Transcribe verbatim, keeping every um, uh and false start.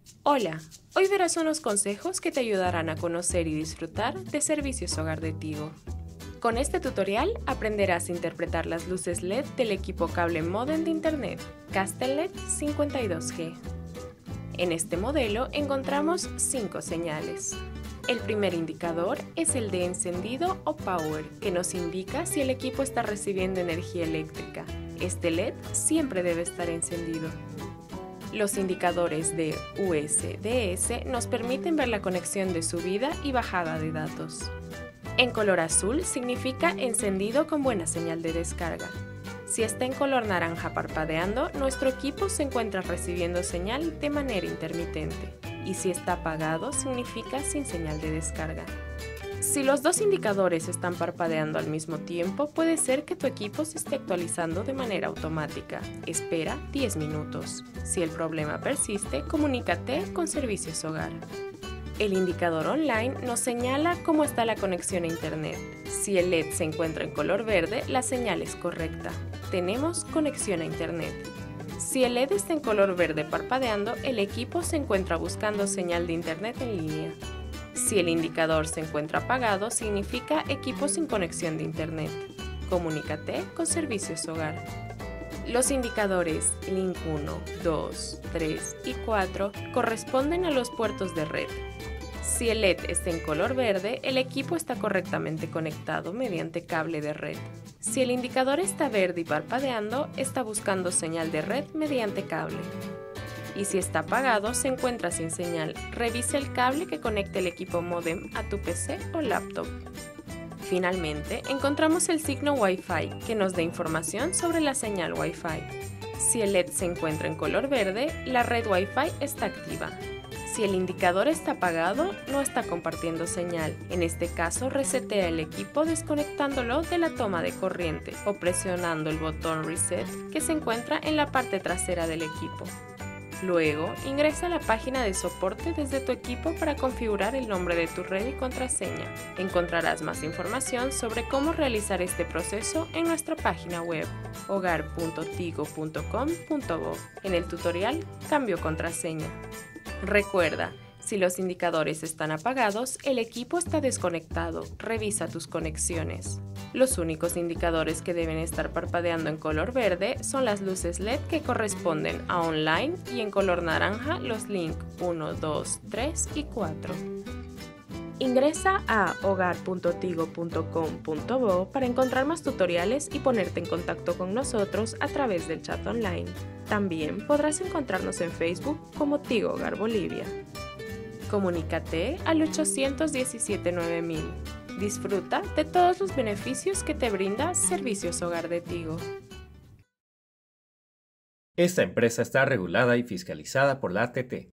Hola, hoy verás unos consejos que te ayudarán a conocer y disfrutar de servicios hogar de Tigo. Con este tutorial aprenderás a interpretar las luces L E D del equipo cable módem de Internet Castellnet cincuenta y dos G. En este modelo encontramos cinco señales. El primer indicador es el de encendido o power, que nos indica si el equipo está recibiendo energía eléctrica. Este L E D siempre debe estar encendido. Los indicadores de U S D S nos permiten ver la conexión de subida y bajada de datos. En color azul significa encendido con buena señal de descarga. Si está en color naranja parpadeando, nuestro equipo se encuentra recibiendo señal de manera intermitente. Y si está apagado, significa sin señal de descarga. Si los dos indicadores están parpadeando al mismo tiempo, puede ser que tu equipo se esté actualizando de manera automática. Espera diez minutos. Si el problema persiste, comunícate con Servicios Hogar. El indicador online nos señala cómo está la conexión a Internet. Si el L E D se encuentra en color verde, la señal es correcta. Tenemos conexión a Internet. Si el L E D está en color verde parpadeando, el equipo se encuentra buscando señal de Internet en línea. Si el indicador se encuentra apagado, significa equipo sin conexión de Internet. Comunícate con Servicios Hogar. Los indicadores Link uno, dos, tres y cuatro corresponden a los puertos de red. Si el L E D está en color verde, el equipo está correctamente conectado mediante cable de red. Si el indicador está verde y parpadeando, está buscando señal de red mediante cable. Y si está apagado, se encuentra sin señal. Revisa el cable que conecta el equipo módem a tu P C o laptop. Finalmente, encontramos el signo Wi-Fi, que nos da información sobre la señal Wi-Fi. Si el L E D se encuentra en color verde, la red Wi-Fi está activa. Si el indicador está apagado, no está compartiendo señal. En este caso, resetea el equipo desconectándolo de la toma de corriente o presionando el botón Reset que se encuentra en la parte trasera del equipo. Luego, ingresa a la página de soporte desde tu equipo para configurar el nombre de tu red y contraseña. Encontrarás más información sobre cómo realizar este proceso en nuestra página web hogar punto tigo punto com punto bo en el tutorial Cambio contraseña. Recuerda, si los indicadores están apagados, el equipo está desconectado. Revisa tus conexiones. Los únicos indicadores que deben estar parpadeando en color verde son las luces L E D que corresponden a online y en color naranja los Link uno, dos, tres y cuatro. Ingresa a hogar punto tigo punto com punto bo para encontrar más tutoriales y ponerte en contacto con nosotros a través del chat online. También podrás encontrarnos en Facebook como Tigo Hogar Bolivia. Comunícate al ochocientos diecisiete nueve mil. Disfruta de todos los beneficios que te brinda Servicios Hogar de Tigo. Esta empresa está regulada y fiscalizada por la A T T.